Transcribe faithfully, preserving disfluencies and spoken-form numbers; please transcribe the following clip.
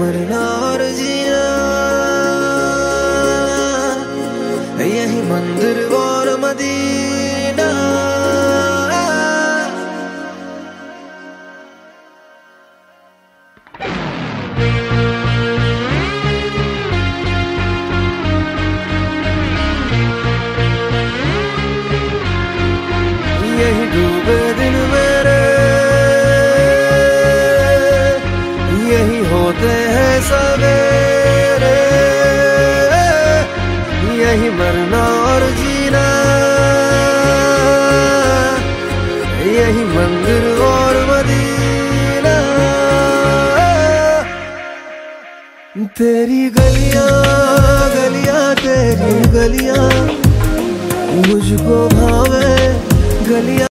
मरना और जीना, यही मंदिर और मदीना। यही डूबे दिन मेरे, यही होते हैं सवेरे, यही मरना और जीना, यही मंदिर और मदीना। तेरी गलियां गलियां तेरी गलियां मुझको भावे, गलियां